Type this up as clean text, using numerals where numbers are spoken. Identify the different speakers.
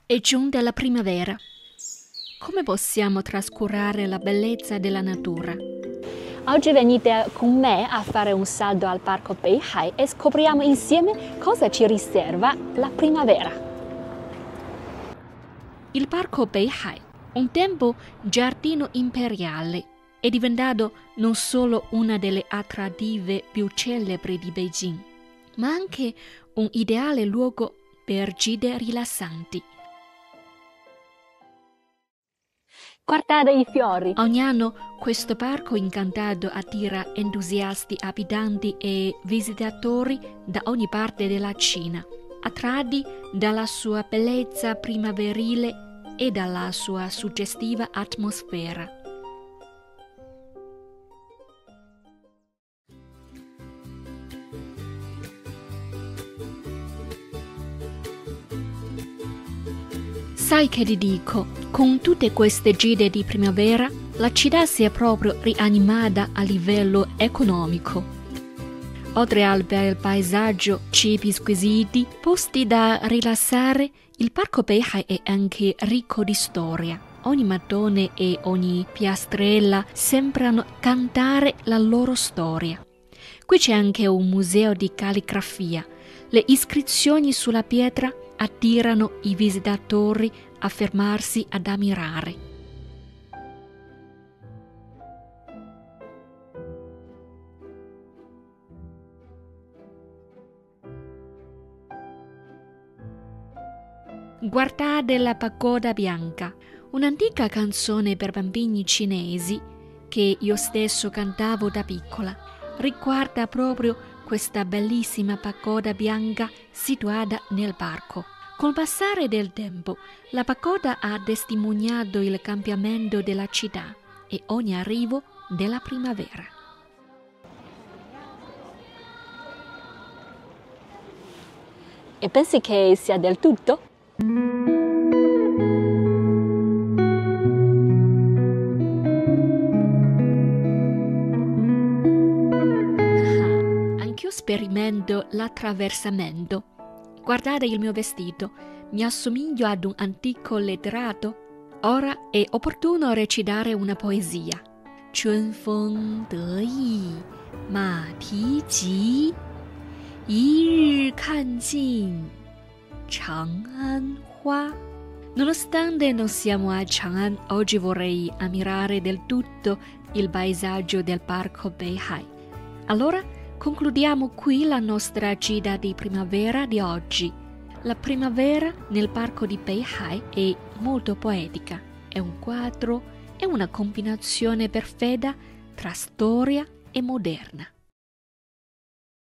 Speaker 1: È giunta la primavera. Come possiamo trascurare la bellezza della natura?
Speaker 2: Oggi venite con me a fare un salto al Parco Beihai e scopriamo insieme cosa ci riserva la primavera.
Speaker 1: Il Parco Beihai, un tempo giardino imperiale, è diventato non solo una delle attrattive più celebri di Beijing, ma anche un ideale luogo per gite rilassanti.
Speaker 2: Guardate i fiori!
Speaker 1: Ogni anno questo parco incantato attira entusiasti abitanti e visitatori da ogni parte della Cina, attratti dalla sua bellezza primaverile e dalla sua suggestiva atmosfera. Sai che ti dico? Con tutte queste gite di primavera, la città si è proprio rianimata a livello economico. Oltre al bel paesaggio, cibi squisiti, posti da rilassare, il Parco Beihai è anche ricco di storia. Ogni mattone e ogni piastrella sembrano cantare la loro storia. Qui c'è anche un museo di calligrafia. Le iscrizioni sulla pietra attirano i visitatori a fermarsi ad ammirare. Guardate la pagoda bianca, un'antica canzone per bambini cinesi che io stesso cantavo da piccola. Riguarda proprio questa bellissima pagoda bianca situata nel parco. Col passare del tempo, la pagoda ha testimoniato il cambiamento della città e ogni arrivo della primavera.
Speaker 2: E pensi che sia del tutto?
Speaker 1: Anch'io sperimento l'attraversamento. Guardate il mio vestito, mi assomiglio ad un antico letterato. Ora è opportuno recitare una poesia. 春风得意马蹄疾，一日看尽长安花. Nonostante non siamo a Chang'an, oggi vorrei ammirare del tutto il paesaggio del Parco Beihai. Allora, concludiamo qui la nostra gita di primavera di oggi. La primavera nel parco di Beihai è molto poetica. È un quadro, è una combinazione perfetta tra storia e moderna.